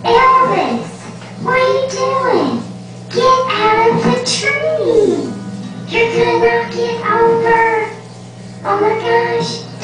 Elvis, what are you doing? Get out of the tree. You're gonna knock it over. Oh my gosh.